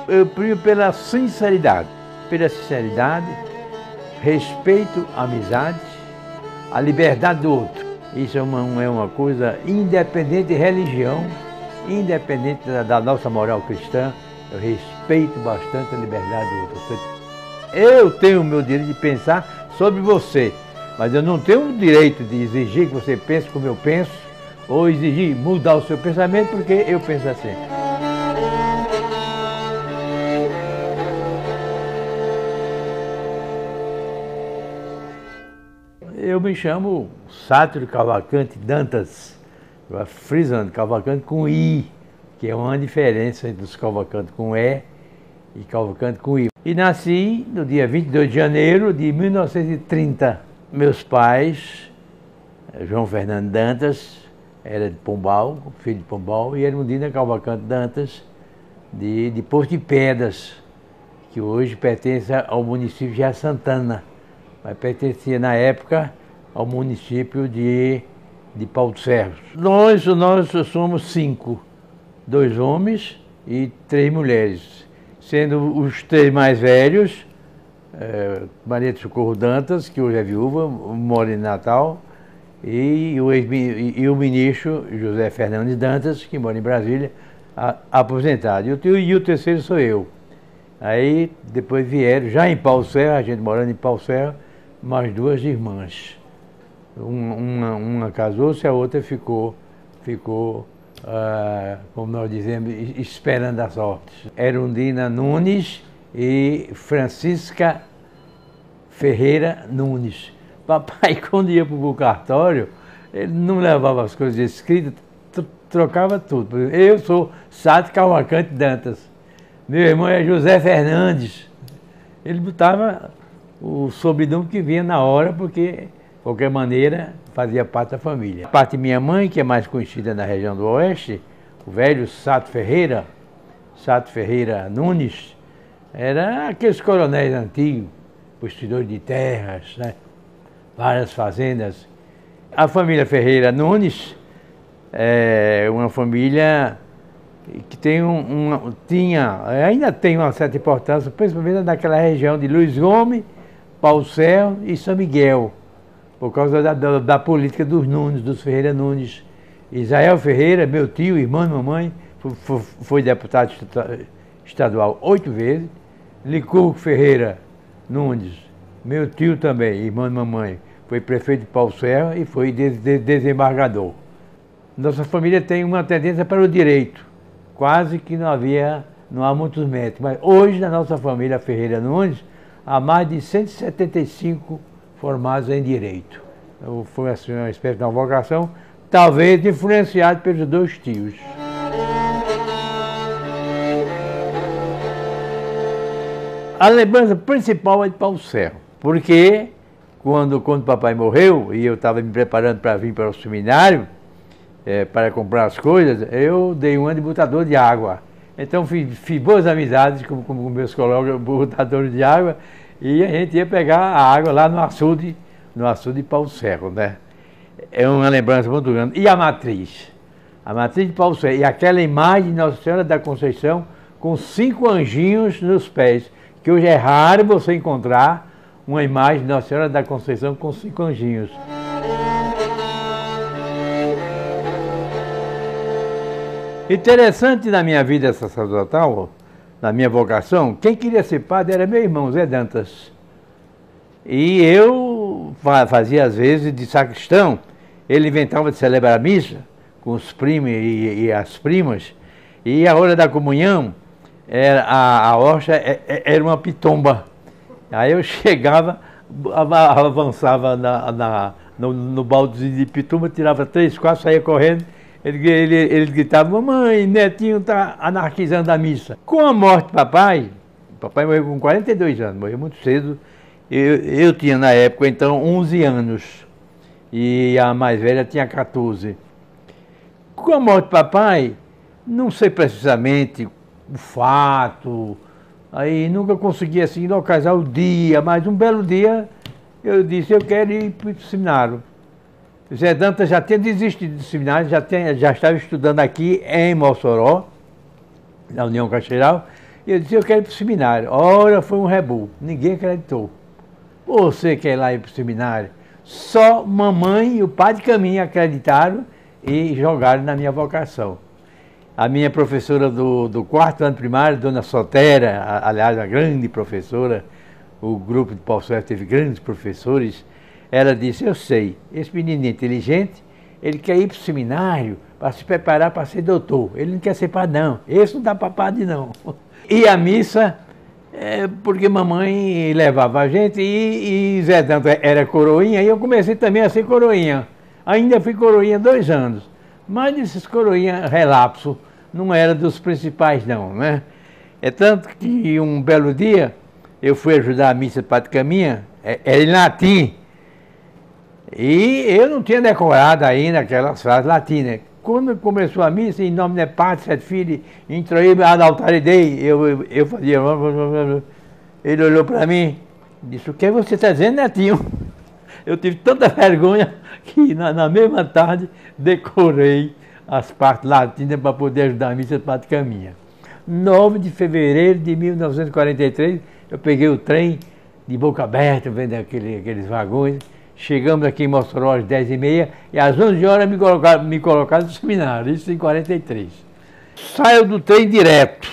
Eu primo pela sinceridade, respeito à amizade, a liberdade do outro. Isso é uma coisa independente de religião, independente da nossa moral cristã. Eu respeito bastante a liberdade do outro. Eu tenho o meu direito de pensar sobre você, mas eu não tenho o direito de exigir que você pense como eu penso, ou exigir mudar o seu pensamento porque eu penso assim. Eu me chamo Sátiro Cavalcante Dantas, frisando Cavalcante com I, que é uma diferença entre os Cavalcante com E e Cavalcante com I. E nasci no dia 22 de janeiro de 1930. Meus pais, João Fernando Dantas, era de Pombal, filho de Pombal, e Erundina Cavalcante Dantas, de Porto de Pedras, que hoje pertence ao município de Jardim Santana, mas pertencia na época ao município de Pau dos Ferros. Nós somos 5, 2 homens e 3 mulheres, sendo os 3 mais velhos, Maria de Socorro Dantas, que hoje é viúva, mora em Natal, e o ministro José Fernandes Dantas, que mora em Brasília, aposentado. E o terceiro sou eu. Aí depois vieram, já em Pau dos Ferros, a gente morando em Pau dos Ferros, mais 2 irmãs. Uma casou-se, a outra ficou como nós dizemos, esperando a sorte. Erundina Nunes e Francisca Ferreira Nunes. Papai, quando ia para o cartório, ele não levava as coisas escritas, trocava tudo. Eu sou Sátiro Cavalcante Dantas. Meu irmão é José Fernandes. Ele botava o sobrenome que vinha na hora, porque, de qualquer maneira, fazia parte da família. A parte de minha mãe, que é mais conhecida na região do Oeste, o velho Sátiro Ferreira Nunes, era aqueles coronéis antigos, possuidores de terras, né? Várias fazendas. A família Ferreira Nunes é uma família que ainda tem uma certa importância, principalmente naquela região de Luiz Gomes, Pau dos Ferros e São Miguel, por causa da política dos Nunes, dos Ferreira Nunes. Israel Ferreira, meu tio, irmão de mamãe, foi deputado estadual 8 vezes. Licurgo Ferreira Nunes, meu tio também, irmão de mamãe, foi prefeito de Pau dos Ferros e foi desembargador. Nossa família tem uma tendência para o direito, quase que não há muitos médicos, mas hoje na nossa família Ferreira Nunes há mais de 175 formados em direito. Foi assim, uma espécie de uma vocação, talvez influenciado pelos 2 tios. A lembrança principal é de Pau dos Ferros, porque quando o papai morreu e eu estava me preparando para vir para o seminário, para comprar as coisas, eu dei um ano de botador de água. Então fiz boas amizades com meus colegas botadores de água, e a gente ia pegar a água lá no açude de Pau dos Ferros, né? É uma lembrança muito grande. E a matriz de Pau dos Ferros, e aquela imagem de Nossa Senhora da Conceição com 5 anjinhos nos pés, que hoje é raro você encontrar uma imagem de Nossa Senhora da Conceição com 5 anjinhos. Interessante na minha vida sacerdotal, na minha vocação, quem queria ser padre era meu irmão, Zé Dantas. E eu fazia às vezes de sacristão, ele inventava de celebrar a missa com os primos e as primas, e a hora da comunhão, a hoxa era uma pitomba. Aí eu chegava, avançava no baldezinho de pitomba, tirava 3, 4, saía correndo. Ele gritava: mamãe, netinho está anarquizando a missa. Com a morte do papai morreu com 42 anos, morreu muito cedo. Eu tinha na época então 11 anos e a mais velha tinha 14. Com a morte do papai, não sei precisamente o fato, aí nunca consegui assim localizar o dia, mas um belo dia eu disse: eu quero ir para o seminário. Zé Dantas já tinha desistido do seminário, já estava estudando aqui em Mossoró, na União Caxeiral, E eu disse, eu quero ir para o seminário. Ora, foi um rebu, ninguém acreditou. Você quer ir lá ir para o seminário? Só mamãe e o pai de caminho acreditaram e jogaram na minha vocação. A minha professora do quarto ano primário, dona Sotera, aliás, a grande professora, o grupo de Paulo Sérgio teve grandes professores, ela disse, eu sei, esse menino é inteligente, ele quer ir para o seminário para se preparar para ser doutor. Ele não quer ser padre, não. Esse não dá para padre, não. E a missa, porque mamãe levava a gente e Zé Dantas era coroinha, e eu comecei também a ser coroinha. Ainda fui coroinha 2 anos. Mas desses coroinha relapso, não era dos principais, não, né? É tanto que um belo dia eu fui ajudar a missa de Padre Caminha, era em latim. E eu não tinha decorado ainda aquelas frases latinas. Quando começou a missa, em nome de Patris et Filii, introí ad altare Dei, eu fazia... Ele olhou para mim e disse, o que você está dizendo, netinho? Eu tive tanta vergonha que na mesma tarde decorei as partes latinas para poder ajudar a missa de Padre Caminha. 9 de fevereiro de 1943, eu peguei o trem de boca aberta, vendo aqueles vagões. Chegamos aqui em Mossoró às 10h30 e às 11 horas me colocaram no seminário, isso em 43. Saio do trem direto,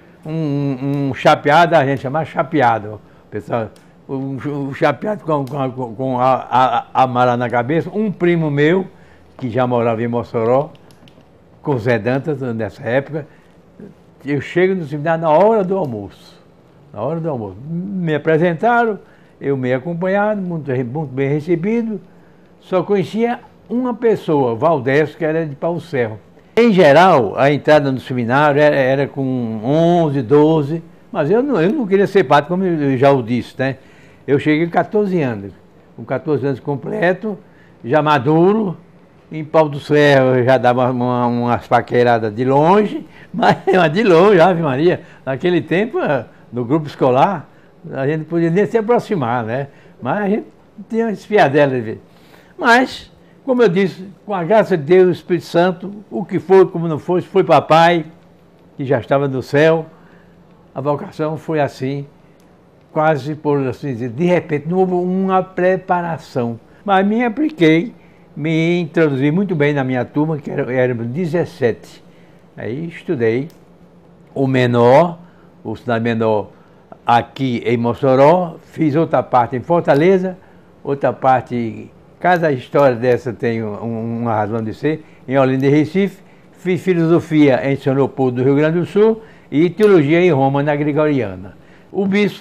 um chapeado, a gente chama chapeado, pessoal, um chapeado com a mala na cabeça, um primo meu, que já morava em Mossoró, com Zé Dantas nessa época, eu chego no seminário na hora do almoço. Na hora do almoço. Me apresentaram, eu meio acompanhado, muito bem recebido, só conhecia uma pessoa, Valdés, que era de Pau Serra. Em geral, a entrada no seminário era com 11, 12, mas eu não queria ser padre, como eu já o disse, né? Eu cheguei com 14 anos, com 14 anos completo, já maduro, em Pau do Serra eu já dava umas paqueradas de longe, mas de longe, Ave Maria, naquele tempo, no grupo escolar, a gente não podia nem se aproximar, né? Mas a gente tinha uma espiadela. Mas, como eu disse, com a graça de Deus, o Espírito Santo, o que foi, como não foi, foi papai, que já estava no céu. A vocação foi assim, quase por assim dizer, de repente, não houve uma preparação. Mas me apliquei, me introduzi muito bem na minha turma, que éramos 17. Aí estudei o menor, o estudar menor, aqui em Mossoró, fiz outra parte em Fortaleza, outra parte, cada história dessa tem uma razão de ser, em Olinda e Recife, fiz filosofia em São Leopoldo do Rio Grande do Sul e teologia em Roma, na Gregoriana. O bispo,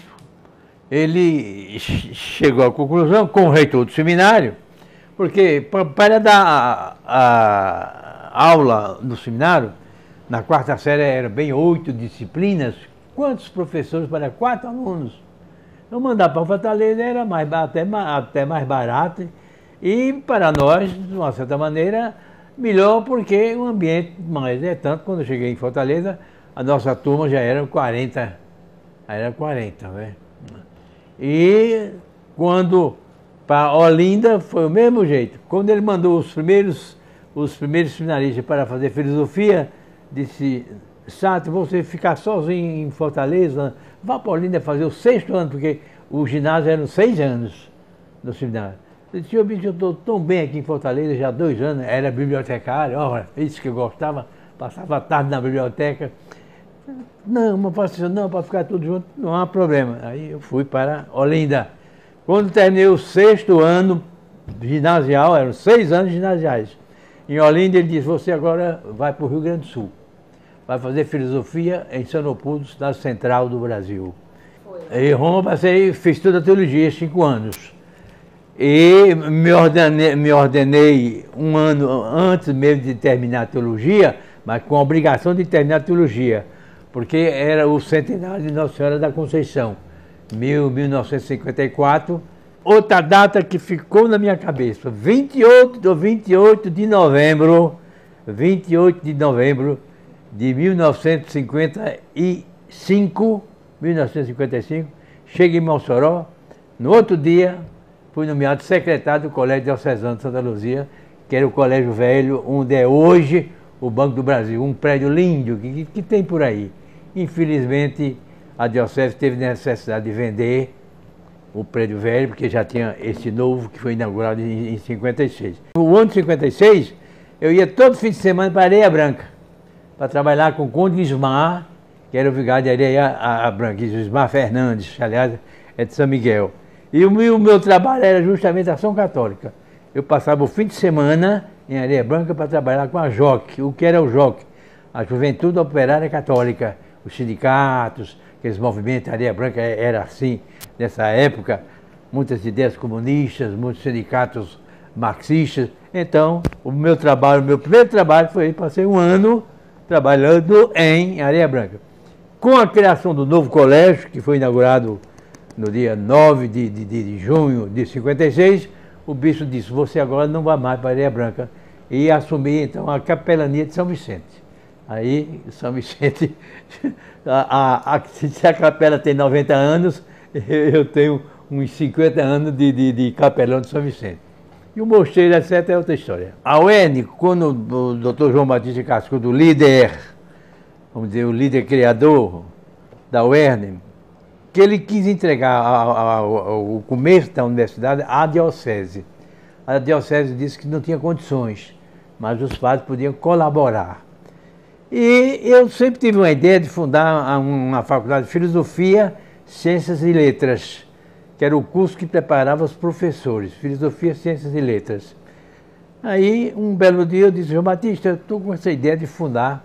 ele chegou à conclusão, com o reitor do seminário, porque para dar a aula no seminário, na quarta série eram bem 8 disciplinas. Quantos professores para 4 alunos? Eu mandar para Fortaleza era até mais barato e para nós, de uma certa maneira, melhor porque o ambiente, mas é tanto, quando eu cheguei em Fortaleza, a nossa turma já era 40, né? E quando para Olinda foi o mesmo jeito. Quando ele mandou os primeiros seminaristas para fazer filosofia, disse, Sato, você ficar sozinho em Fortaleza, vá para Olinda fazer o 6º ano, porque o ginásio eram 6 anos no seminário. Eu disse, bicho, eu estou tão bem aqui em Fortaleza, já 2 anos, era bibliotecário, olha, isso que eu gostava, passava a tarde na biblioteca. Não, mas faço isso não, para ficar tudo junto, não há problema. Aí eu fui para Olinda. Quando terminei o 6º ano ginasial, eram 6 anos ginasiais, em Olinda ele disse, você agora vai para o Rio Grande do Sul. Vai fazer filosofia em São Leopoldo, cidade central do Brasil. Foi. Em Roma, fiz toda a teologia, 5 anos. E me ordenei 1 ano antes mesmo de terminar a teologia, mas com a obrigação de terminar a teologia, porque era o centenário de Nossa Senhora da Conceição, 1954. Outra data que ficou na minha cabeça, 28 de novembro de 1955, cheguei em Mossoró. No outro dia, fui nomeado secretário do Colégio Diocesano de Santa Luzia, que era o Colégio Velho, onde é hoje o Banco do Brasil, um prédio lindo que tem por aí. Infelizmente, a diocese teve necessidade de vender o prédio velho, porque já tinha esse novo que foi inaugurado em 56. No ano de 56, eu ia todo fim de semana para Areia Branca, para trabalhar com o Conde Ismar, que era o vigário de Areia Branca, Ismar Fernandes, que, aliás, é de São Miguel. E o meu trabalho era justamente a ação católica. Eu passava o fim de semana em Areia Branca para trabalhar com a JOC. O que era o JOC? A Juventude Operária Católica, os sindicatos, aqueles movimentos. Areia Branca era assim, nessa época, muitas ideias comunistas, muitos sindicatos marxistas. Então, o meu primeiro trabalho foi, passei um ano trabalhando em Areia Branca. Com a criação do novo colégio, que foi inaugurado no dia 9 de junho de 56, o bispo disse, você agora não vai mais para Areia Branca. E assumi, então, a capelania de São Vicente. Aí, São Vicente, se a capela tem 90 anos, eu tenho uns 50 anos de capelão de São Vicente. E o mosteiro, etc., é outra história. A UERN, quando o Dr. João Batista Cascudo, líder, vamos dizer, o líder criador da UERN, que ele quis entregar o começo da universidade à diocese. A diocese disse que não tinha condições, mas os padres podiam colaborar. E eu sempre tive uma ideia de fundar uma faculdade de Filosofia, Ciências e Letras, que era o curso que preparava os professores, Filosofia, Ciências e Letras. Aí, um belo dia, eu disse, João Batista, eu estou com essa ideia de fundar,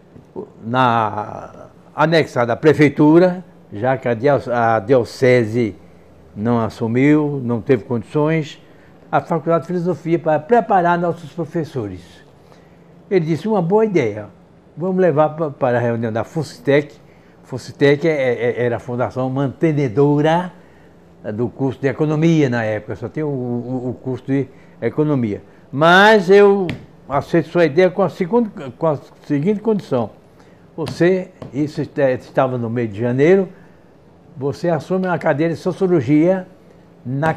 anexada à prefeitura, já que a diocese não assumiu, não teve condições, a faculdade de Filosofia para preparar nossos professores. Ele disse, uma boa ideia, vamos levar para a reunião da FUNCITEC. FUNCITEC era a fundação mantenedora do curso de Economia na época, só tinha o curso de Economia. Mas eu aceito sua ideia com a seguinte condição. Você, isso estava no mês de janeiro, você assume uma cadeira de Sociologia na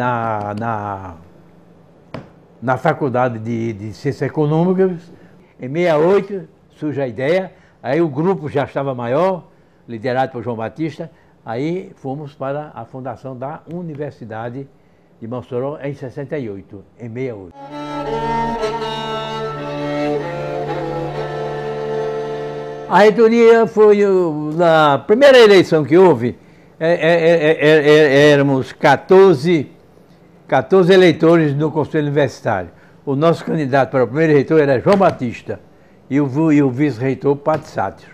Faculdade de Ciências Econômicas. Em 68 surge a ideia, aí o grupo já estava maior, liderado por João Batista, aí fomos para a fundação da Universidade de Mossoró em 68, em 68. A reitoria foi, na primeira eleição que houve, éramos 14 eleitores no Conselho Universitário. O nosso candidato para o primeiro reitor era João Batista e o vice-reitor Padre Sátiro.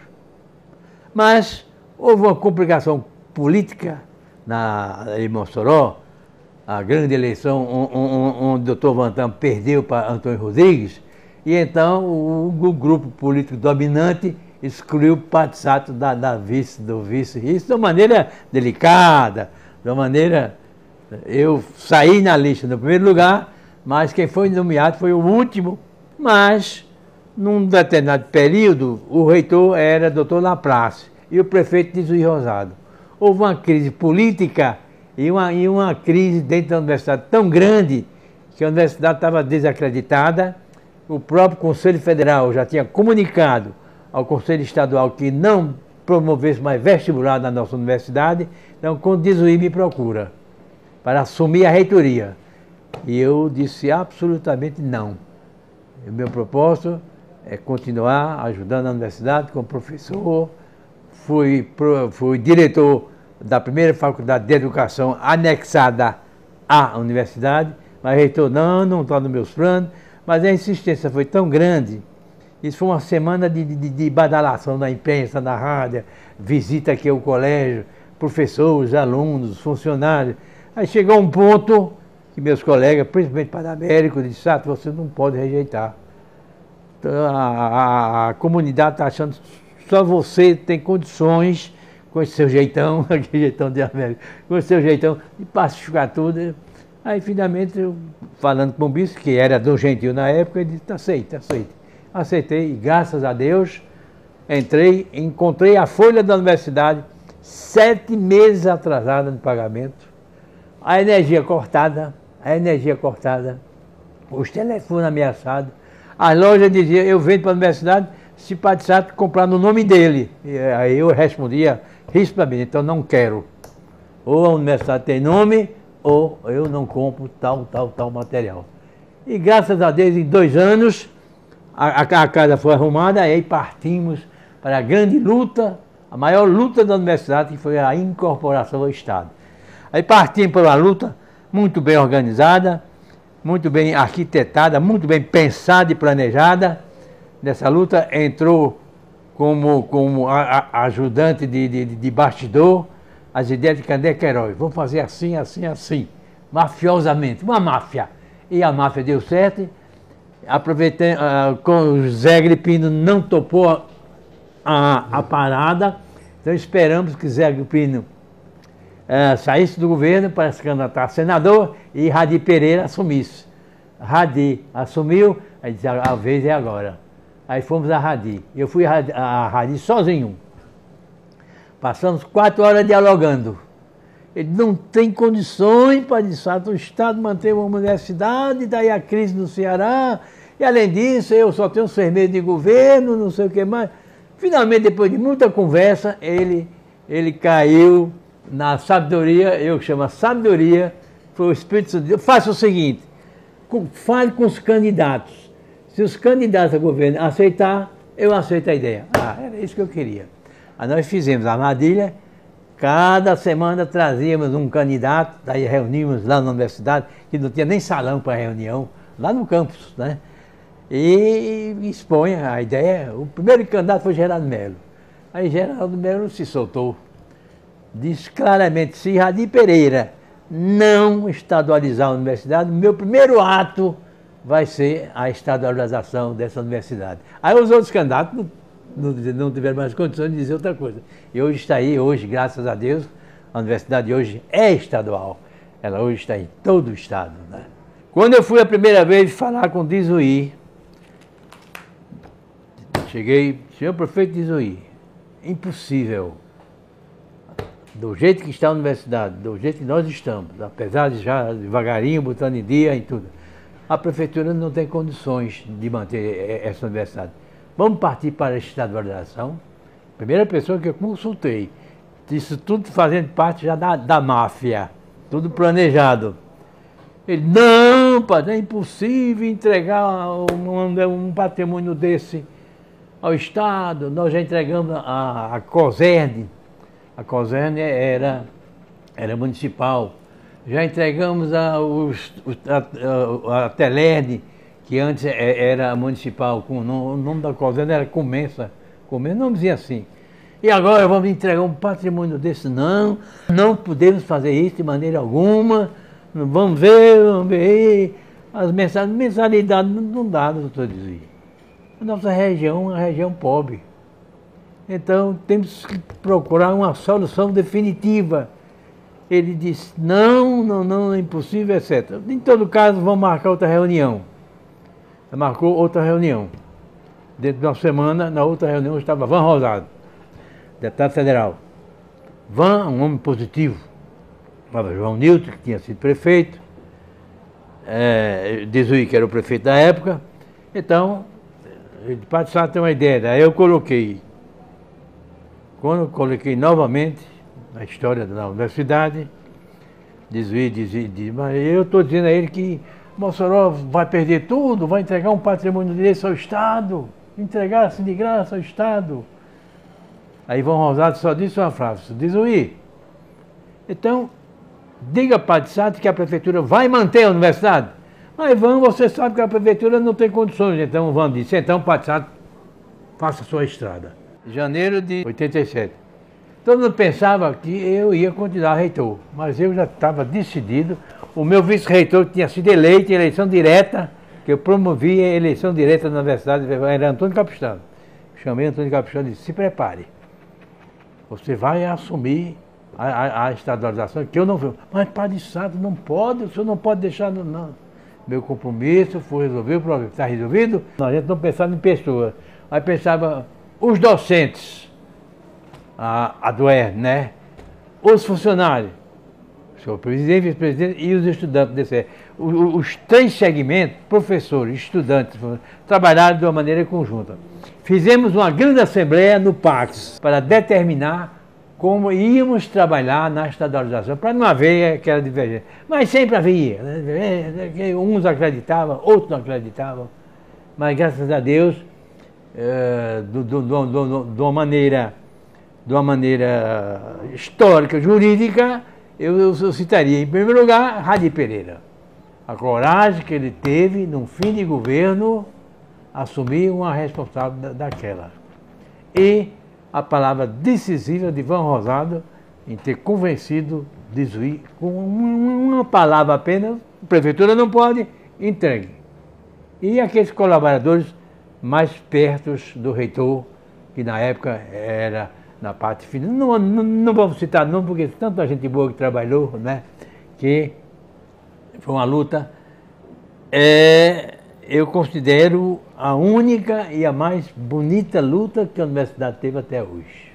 Mas houve uma complicação política em Mossoró, a grande eleição onde o Dr. Vantam perdeu para Antônio Rodrigues, e então o grupo político dominante excluiu o Padre Sátiro do vice. Isso de uma maneira delicada, de uma maneira... Eu saí na lista no primeiro lugar, mas quem foi nomeado foi o último. Mas, num determinado período, o reitor era Dr. Laplace e o prefeito de Juiz Rosado. Houve uma crise política e uma crise dentro da universidade tão grande que a universidade estava desacreditada. O próprio Conselho Federal já tinha comunicado ao Conselho Estadual que não promovesse mais vestibular na nossa universidade. Então, quando Dizuí me procura para assumir a reitoria, e eu disse absolutamente não. O meu propósito é continuar ajudando a universidade como professor. Fui diretor da primeira faculdade de educação anexada à universidade, mas reitor, não está nos meus planos. Mas a insistência foi tão grande, isso foi uma semana de badalação na imprensa, na rádio, visita aqui ao colégio, professores, alunos, funcionários. Aí chegou um ponto que meus colegas, principalmente Padamérico, disseram, você não pode rejeitar. Então, a comunidade está achando que só você tem condições, com esse seu jeitão, aquele jeitão de América, com esse seu jeitão de pacificar tudo. Aí, finalmente, eu, falando com o bispo, que era do Gentil na época, ele disse, aceite. Aceitei, e graças a Deus, encontrei a folha da universidade 7 meses atrasada no pagamento, a energia cortada, os telefones ameaçados, as lojas diziam, eu vendo para a universidade se Padre Sátiro comprar no nome dele. E aí eu respondia rispidamente. Então não quero. Ou a universidade tem nome, ou eu não compro tal material. E graças a Deus, em 2 anos, a casa foi arrumada, aí partimos para a grande luta, a maior luta da universidade, que foi a incorporação ao Estado. Aí partimos para uma luta muito bem organizada, muito bem arquitetada, muito bem pensada e planejada. Nessa luta entrou como ajudante de bastidor as ideias de Candé Queiroz. Vamos fazer assim, assim, assim, mafiosamente, uma máfia. E a máfia deu certo. Aproveitando, com o Zé Agripino não topou a parada, então esperamos que Zé Agripino saísse do governo para se candidatar a senador e Radi Pereira assumisse. Radi assumiu, aí disse, a vez é agora. Aí fomos a Radi. Eu fui a Radi sozinho. Passamos 4 horas dialogando. Ele não tem condições para, de fato, o Estado manter uma universidade, daí a crise no Ceará, e além disso, eu só tenho 6 meses de governo, não sei o que mais. Finalmente, depois de muita conversa, ele caiu na sabedoria, eu chamo a sabedoria, foi o Espírito Santo de Deus. Faça o seguinte, fale com os candidatos. Se os candidatos a governo aceitar, eu aceito a ideia. Era isso que eu queria. Aí nós fizemos a armadilha, cada semana trazíamos um candidato, daí reunimos lá na universidade, que não tinha nem salão para reunião, lá no campus, né? E exponha a ideia. O primeiro candidato foi Geraldo Melo. Aí Geraldo Melo se soltou. Disse claramente, se Radi Pereira não estadualizar a universidade, meu primeiro ato vai ser a estadualização dessa universidade. Aí os outros candidatos não tiveram mais condições de dizer outra coisa. E hoje está aí, hoje, graças a Deus, a universidade hoje é estadual. Ela hoje está em todo o estado, né? Quando eu fui a primeira vez falar com o Dizuí, cheguei, senhor prefeito Dizuí, impossível. Do jeito que está a universidade, do jeito que nós estamos, apesar de já devagarinho, botando em dia e tudo, a prefeitura não tem condições de manter essa universidade. Vamos partir para a estadualização? Primeira pessoa que eu consultei, isso tudo fazendo parte já da máfia, tudo planejado. Ele, não, padre, é impossível entregar um patrimônio desse ao Estado. Nós já entregamos a COSERN. A COSERN era municipal. Já entregamos a TELERN, que antes era municipal. O nome da COSERN era Comensa, nomezinho assim. E agora vamos entregar um patrimônio desse? Não, não podemos fazer isso de maneira alguma. Vamos ver. As mensalidades não dá, doutor Dizuí. A nossa região é uma região pobre. Então, temos que procurar uma solução definitiva. Ele disse, não, é impossível, etc. Em todo caso, vamos marcar outra reunião. Marcou outra reunião. Dentro de uma semana, na outra reunião, estava Van Rosado, deputado federal. Van, um homem positivo. Estava João Nilton, que tinha sido prefeito. Dizuí, que era o prefeito da época. Então, ele pode ter uma ideia. Aí eu coloquei. Quando eu coloquei novamente a história da universidade, Dizuí, mas eu estou dizendo a ele que Mossoró vai perder tudo, vai entregar um patrimônio desse ao Estado, entregar assim de graça ao Estado. Aí Van Rosado só disse uma frase, Dizuí, então, diga para Padre Sato que a prefeitura vai manter a universidade. Mas Van, você sabe que a prefeitura não tem condições. Então Van disse, então Padre Sato, faça a sua estrada. Janeiro de 87. Todo mundo pensava que eu ia continuar reitor, mas eu já estava decidido. O meu vice-reitor tinha sido eleito em eleição direta, que eu promovi a eleição direta na universidade, era Antônio Capistrano. Chamei Antônio Capistrano e disse, se prepare, você vai assumir a estadualização, que eu não vi. Mas Padre Sato, não pode, o senhor não pode deixar, não. Meu compromisso foi resolver o problema. Está resolvido? A gente não pensava em pessoas, aí pensava os docentes, a DUER, né? Os funcionários, o senhor presidente, vice-presidente e os estudantes desse. Os 3 segmentos, professores, estudantes, trabalharam de uma maneira conjunta. Fizemos uma grande assembleia no Pax para determinar como íamos trabalhar na estadualização, para não haver aquela divergência. Mas sempre havia, né? Uns acreditavam, outros não acreditavam, mas graças a Deus, de uma maneira histórica, jurídica, eu citaria em primeiro lugar Radi Pereira. A coragem que ele teve, num fim de governo, assumir uma responsabilidade daquela. E a palavra decisiva de Ivan Rosado em ter convencido Desui com uma palavra apenas, a prefeitura não pode, entregue. E aqueles colaboradores mais perto do reitor, que na época era na parte final, não vamos citar não, porque tanta gente boa que trabalhou, né, que foi uma luta, eu considero a única e a mais bonita luta que a universidade teve até hoje.